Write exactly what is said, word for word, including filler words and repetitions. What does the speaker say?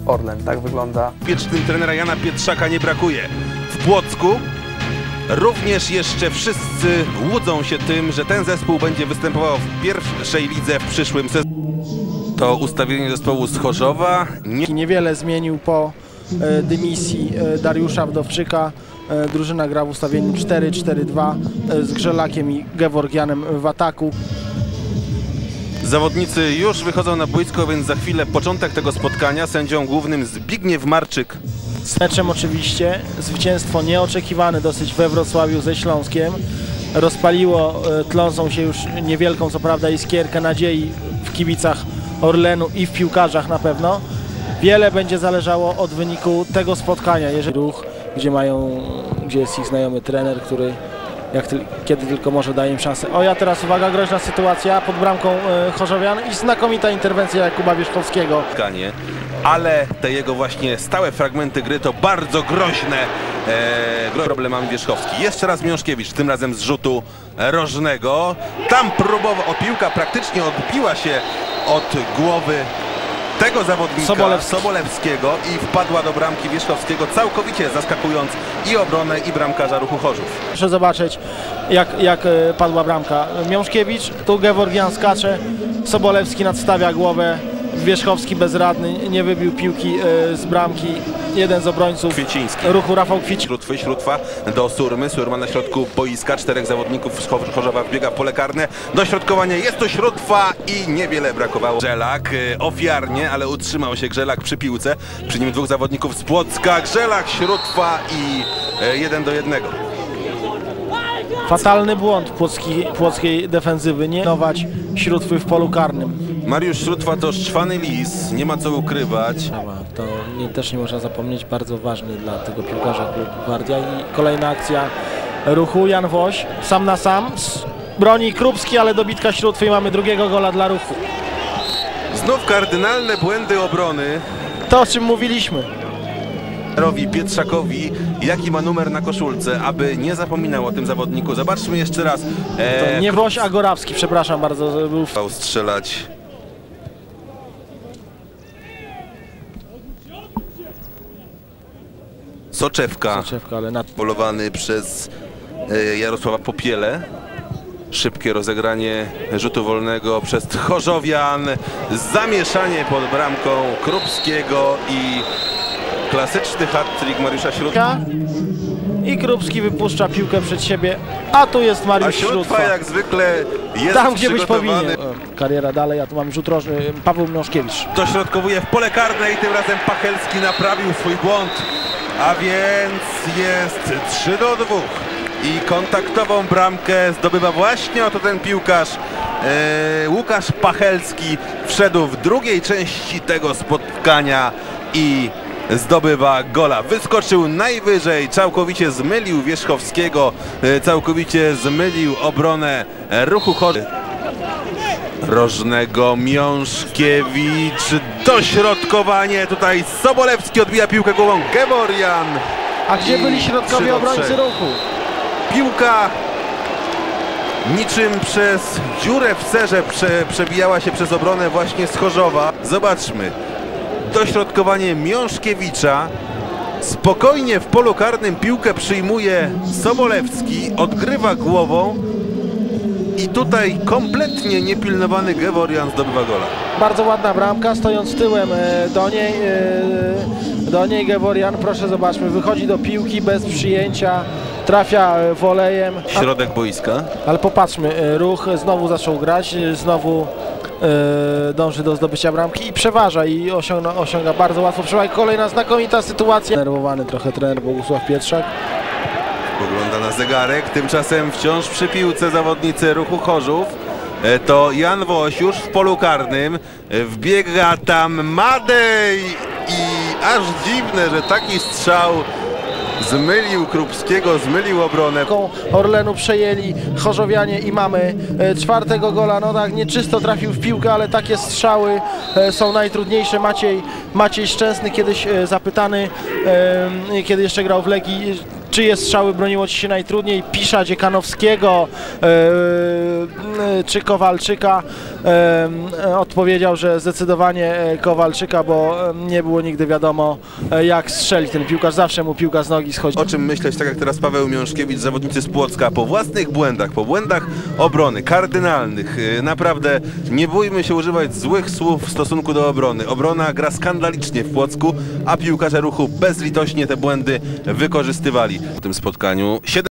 Orlen. Tak wygląda. Piecznym trenera Jana Pietrzaka nie brakuje. W Płocku również jeszcze wszyscy łudzą się tym, że ten zespół będzie występował w pierwszej lidze w przyszłym sezonie. To ustawienie zespołu z Chorzowa. Nie... Niewiele zmienił po e, dymisji e, Dariusza Wdowczyka. E, drużyna gra w ustawieniu cztery cztery dwa e, z Grzelakiem i Geworgianem w ataku. Zawodnicy już wychodzą na boisko, więc za chwilę początek tego spotkania. Sędzią głównym Zbigniew Marczyk. Z meczem oczywiście zwycięstwo nieoczekiwane dosyć we Wrocławiu ze Śląskiem. Rozpaliło e, tlącą się już niewielką co prawda iskierkę nadziei w kibicach Orlenu i w piłkarzach na pewno. Wiele będzie zależało od wyniku tego spotkania. Jeżeli ruch, gdzie mają, gdzie jest ich znajomy trener, który jak ty, kiedy tylko może daje im szansę. O, ja teraz uwaga, groźna sytuacja pod bramką e, Chorzowian i znakomita interwencja Jakuba Wierzchowskiego. Ale te jego właśnie stałe fragmenty gry to bardzo groźne e, problemami Wierzchowski. Jeszcze raz Miążkiewicz, tym razem z rzutu rożnego. Tam próbował, o, piłka praktycznie odbiła się od głowy tego zawodnika Sobolewski. Sobolewskiego i wpadła do bramki Wierzchowskiego, całkowicie zaskakując i obronę, i bramkarza Ruchu Chorzów. Proszę zobaczyć, jak, jak padła bramka. Miążkiewicz, tu Geworgian skacze, Sobolewski nadstawia głowę, Wierzchowski bezradny, nie wybił piłki z bramki. Jeden z obrońców Kwieciński. Ruchu, Rafał Kwieciński. Śrótwy, Śrótwa do Surmy, Surma na środku boiska, czterech zawodników z Chorzowa wbiega w pole karne. Dośrodkowanie, jest to Śrótwa i niewiele brakowało. Grzelak ofiarnie, ale utrzymał się Grzelak przy piłce. Przy nim dwóch zawodników z Płocka, Grzelak, Śrótwa i jeden do jednego. Fatalny błąd płocki, płockiej defensywy, nie nować Śrótwy w polu karnym. Mariusz Śrótwa to szczwany lis, nie ma co ukrywać. To nie, też nie można zapomnieć, bardzo ważny dla tego piłkarza klub Gwardia. I kolejna akcja Ruchu, Jan Woś sam na sam, broni Krupski, ale dobitka Śrótwy i mamy drugiego gola dla Ruchu. Znów kardynalne błędy obrony. To, o czym mówiliśmy. Pietrzakowi, jaki ma numer na koszulce, aby nie zapominał o tym zawodniku. Zobaczmy jeszcze raz. E, nie Woś, a Gorawski, przepraszam bardzo. Był Chciał strzelać. Soczewka, Soczewka ale nad... polowany przez e, Jarosława Popielę. Szybkie rozegranie rzutu wolnego przez Chorzowian. Zamieszanie pod bramką Krupskiego i klasyczny hat-trick Mariusza Śrótwa. I Krupski wypuszcza piłkę przed siebie, a tu jest Mariusz Śrótwa. Śrótwa jak zwykle jest tam, gdzie być powinien. przygotowany. Kariera dalej, a tu mamy rzut rożny, Paweł Miążkiewicz. Dośrodkowuje w pole karne i tym razem Pachelski naprawił swój błąd. A więc jest trzy do dwóch. I kontaktową bramkę zdobywa właśnie oto ten piłkarz. Yy, Łukasz Pachelski wszedł w drugiej części tego spotkania i zdobywa gola. Wyskoczył najwyżej, całkowicie zmylił Wierzchowskiego, całkowicie zmylił obronę Ruchu Chorzów. Rożnego, Miążkiewicz, dośrodkowanie, tutaj Sobolewski odbija piłkę głową, Geworgian. A gdzie byli środkowi obrońcy Ruchu? Piłka niczym przez dziurę w serze prze, przebijała się przez obronę właśnie z Chorzowa. Zobaczmy. Dośrodkowanie Miążkiewicza. Spokojnie w polu karnym piłkę przyjmuje Sobolewski, odgrywa głową i tutaj kompletnie niepilnowany Geworgian zdobywa gola. Bardzo ładna bramka, stojąc tyłem do niej, do niej Geworgian, proszę zobaczmy, wychodzi do piłki bez przyjęcia, trafia wolejem. Środek boiska. Ale popatrzmy, Ruch znowu zaczął grać, znowu Yy, dąży do zdobycia bramki i przeważa i osiąga, osiąga bardzo łatwo przewagę. Kolejna znakomita sytuacja. Nerwowany trochę trener Bogusław Pietrzak. Pogląda na zegarek, tymczasem wciąż przy piłce zawodnicy Ruchu Chorzów. To Jan Woś już w polu karnym, wbiega tam Madej i aż dziwne, że taki strzał zmylił Krupskiego, zmylił obronę. Orlenu przejęli Chorzowianie i mamy czwartego gola. No tak, nieczysto trafił w piłkę, ale takie strzały są najtrudniejsze. Maciej, Maciej Szczęsny, kiedyś zapytany, kiedy jeszcze grał w Legii, czyje strzały broniło ci się najtrudniej, Pisza, Dziekanowskiego e, e, czy Kowalczyka. E, odpowiedział, że zdecydowanie Kowalczyka, bo nie było nigdy wiadomo, jak strzeli ten piłkarz, zawsze mu piłka z nogi schodzi. O czym myśleć, tak jak teraz Paweł Miążkiewicz, zawodnicy z Płocka, po własnych błędach, po błędach obrony, kardynalnych. Naprawdę nie bójmy się używać złych słów w stosunku do obrony. Obrona gra skandalicznie w Płocku, a piłkarze Ruchu bezlitośnie te błędy wykorzystywali. W tym spotkaniu siedem